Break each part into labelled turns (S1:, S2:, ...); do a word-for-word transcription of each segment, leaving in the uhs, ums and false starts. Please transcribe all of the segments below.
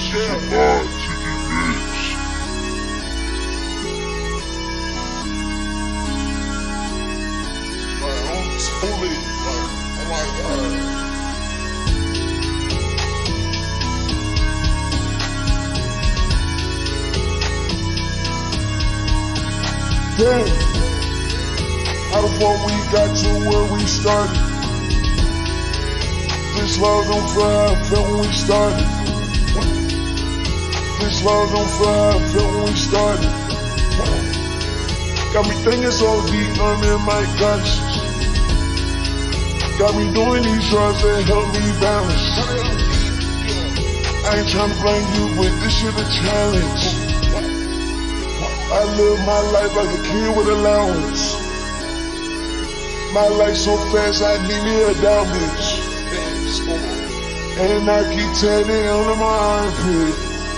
S1: July to the mix. Like, I'm totally, like, I'm like, alright. Damn, how the fuck we got to where we started? This love don't feel how I felt when we started. This love don't feel how I felt when we started. Got me thinking so deep, under my conscience. Got me doing these drugs that help me balance. I ain't tryna blame you, but this shit a challenge. I live my life like a kid with allowance. My life so fast, I need me a down bitch. And I keep tatting under my armpit.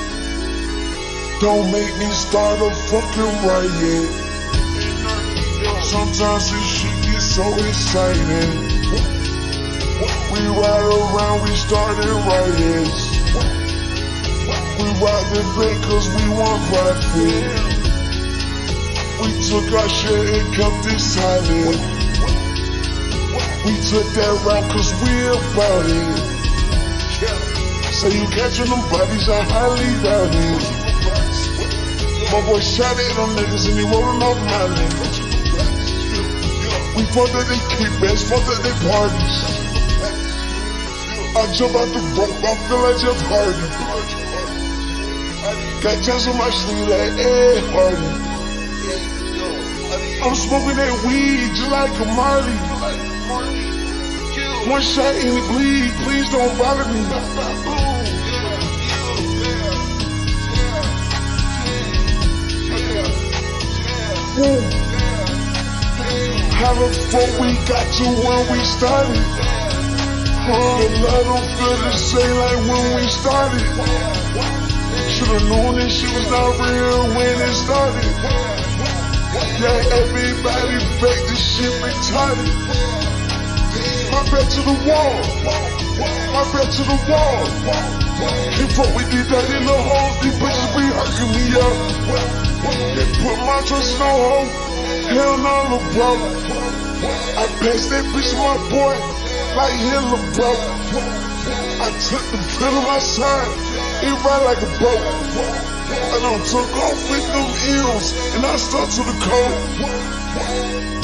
S1: Don't make me start a fucking riot. Sometimes this shit gets so exciting. We ride around, we started riots. We rock the bank cause we want profit. We took our shit and kept it silent. We took that route cause we about it. Say you catching them bodies, I highly doubt it. My boy shot at them niggas and he rolling off my niggas. We fucked at they kickbacks, fucked at they parties. I jump out the rope, I feel like Jeff Hardy. Got jazz on my sleeve like Ed Hardy. I'm smoking that weed just like a Marley. One shot and it bleed, please don't bother me. Woo. How the fuck we got to where we started? The love don't feel the same like when we started. Should've known this shit was not real when it started. Yeah, everybody fake this shit retarded. My back to the wall. My back to the wall. Can't fuck with these dirty little hoes. These bitches be hurting me up. They put my trust in no hoe. Hell no, little bro. I passed that bitch to my boy like Hitler, bro. I took the pill on my side. It ride like a boat. I done took off with them heels and I stuck to the code.